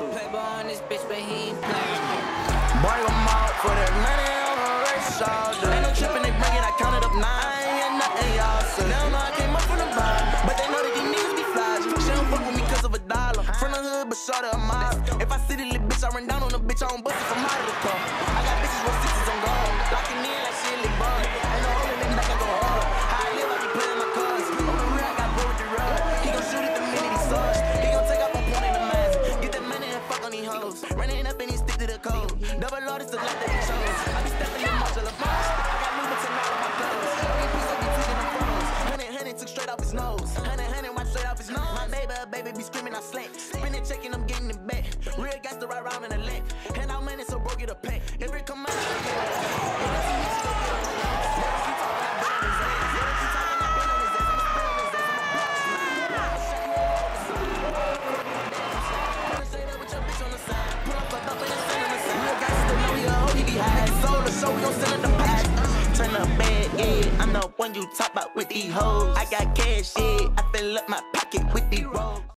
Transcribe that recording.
too. Playboy on this bitch, but he ain't playing. Boy, I'm out for that money, I'm a race all day. Ain't no trippin', they bring it, I counted up 9, and nothing y'all say. They don't know I came up from the bottom, but they know that these niggas be flies. She don't fuck with me cause of $1. From the hood, but short of a mile. If I see the little bitch, I run down on the bitch, I don't bust it from out of the car. I got bitches with 6s on guard, locking in like shit, Ebron. Ain't no older nigga that can go hard. How I live, I be playing my cards. On the rear, I got boy with the rug. He gon' shoot at the minute he starts. He gon' take off on point in the mask. Get that money and fuck on these hoes. Running up and he stick to the code. Double R, it's the life that he chose. I be stepping in martial arts. I got Louboutin all on my clothes. Every piece I be tweaking the phones. 100 took straight off his nose. 100 wiped straight off his nose. My baby be screaming, I slack. Spinning, checking, I'm getting it back. Real guys to ride around in the leg. Hand out money so bro get a pack. Every come out, I get so we gon' sell in the pot. Turn up bad, yeah. I'm the one you talk about with these hoes. I got cash, yeah. I fill up my pocket with these rolls.